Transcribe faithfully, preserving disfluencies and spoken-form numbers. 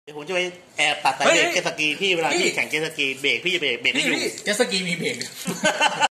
เดี๋ยวผมจะไปแอบตัดสายเบรกเจ็ตสกีพี่เวลาพี่แข่งเจ็ตสกีเบรกพี่จะเบรกเบรกไม่อยู่เจ็ตสกีมีเบรก